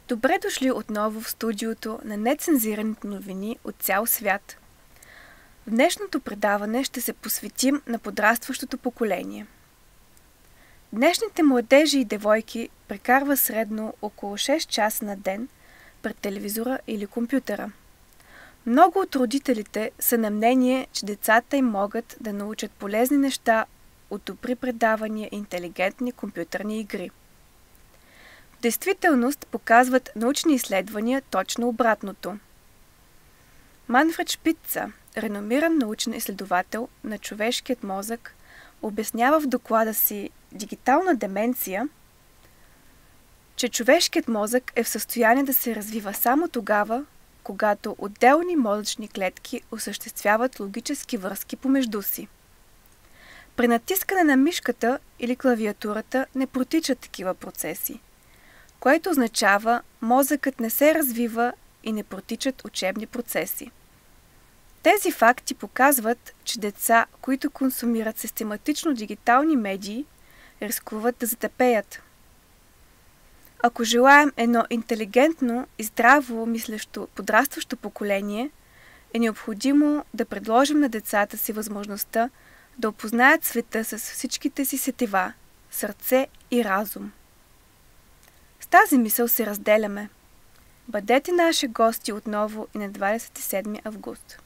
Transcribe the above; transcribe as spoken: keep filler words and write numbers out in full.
Добре дошли отново в студиото на нецензираните новини от цял свят. В днешното предаване ще се посветим на подрастващото поколение. Днешните младежи и девойки прекарва средно около шест часа на ден пред телевизора или компютъра. Много от родителите са на мнение, че децата им могат да научат полезни неща от добри предавания и интелигентни компютърни игри. В действителност показват научни изследвания точно обратното. Манфред Шпица, реномиран научен изследовател на човешкият мозък, обяснява в доклада си «Дигитална деменция», че човешкият мозък е в състояние да се развива само тогава, когато отделни мозъчни клетки осъществяват логически връзки помежду си. При натискане на мишката или клавиатурата не протичат такива процеси, което означава мозъкът не се развива и не протичат учебни процеси. Тези факти показват, че деца, които консумират систематично дигитални медии, рискуват да затъпеят. Ако желаем едно интелигентно и здраво мислещо подрастващо поколение, е необходимо да предложим на децата си възможността да опознаят света с всичките си сетива, сърце и разум. С тази мисъл се разделяме. Бъдете наши гости отново и на двадесет и седми август.